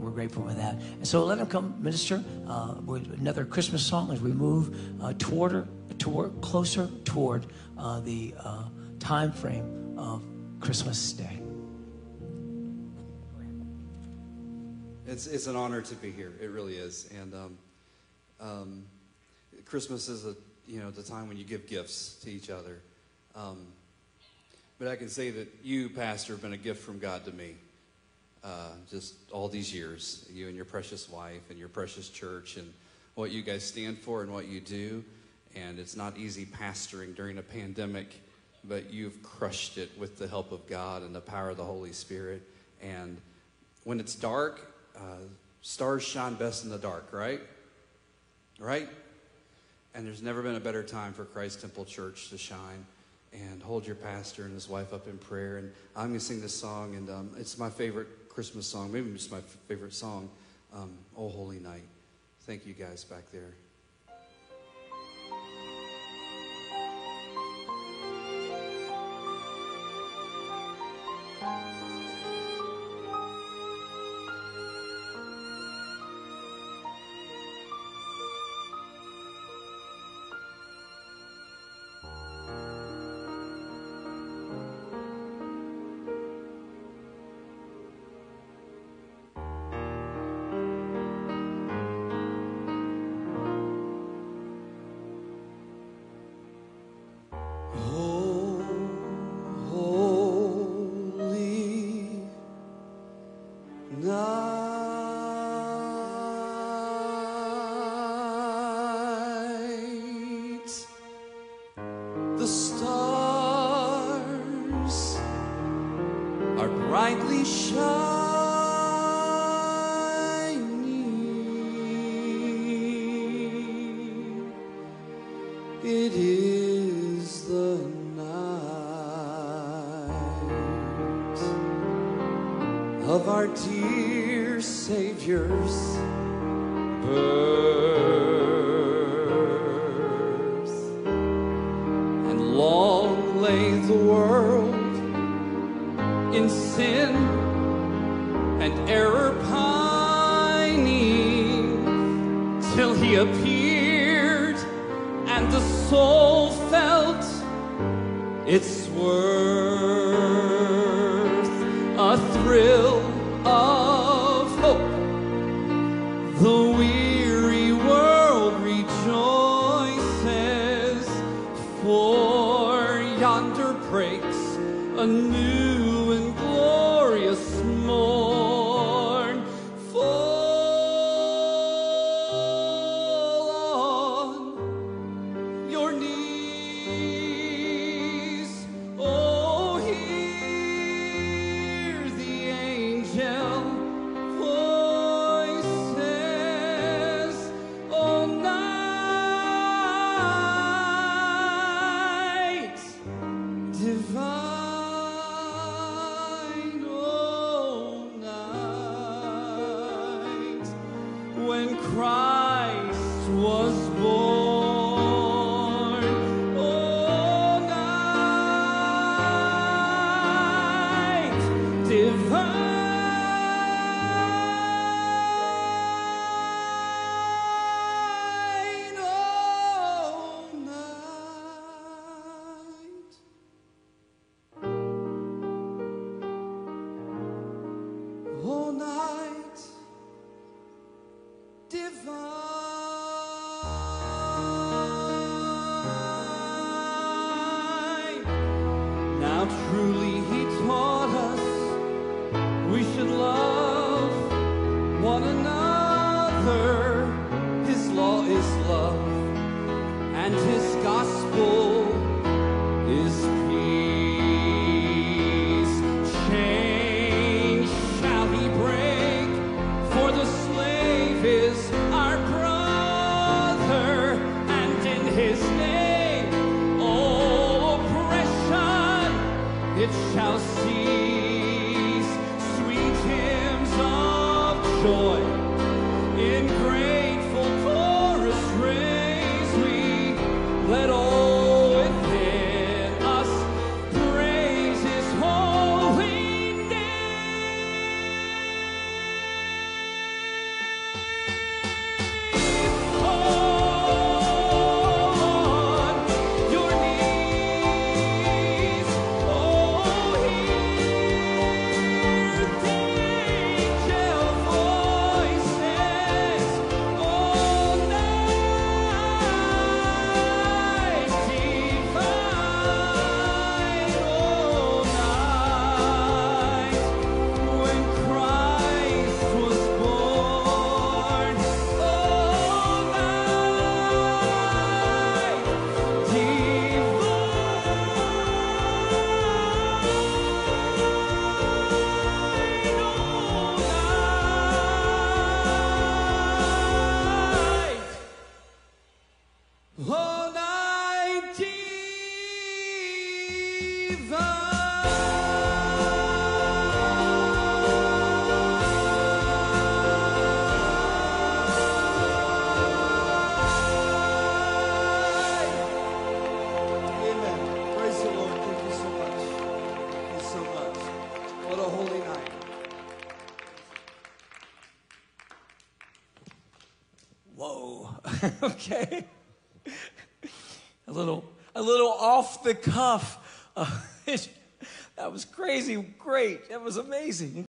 we're grateful for that. And so let him come minister with another Christmas song as we move closer toward the time frame of Christmas Day. It's an honor to be here. It really is. And Christmas is the time when you give gifts to each other. But I can say that you, Pastor, have been a gift from God to me. Just all these years, you and your precious wife and your precious church and what you guys stand for and what you do. And it's not easy pastoring during a pandemic, but you've crushed it with the help of God and the power of the Holy Spirit. And when it's dark, stars shine best in the dark, right? Right? And there's never been a better time for Christ Temple Church to shine. And hold your pastor and his wife up in prayer. And I'm going to sing this song, and it's my favorite Christmas song, maybe just my favorite song, Oh Holy Night. Thank you guys back there. whoa, okay. A little off the cuff. That was crazy, great. That was amazing.